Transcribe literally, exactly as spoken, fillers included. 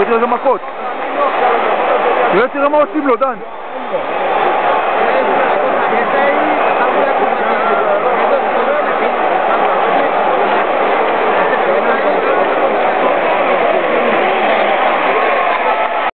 תראה איזה מכות. תראה, תראה מה עושים לו, דן.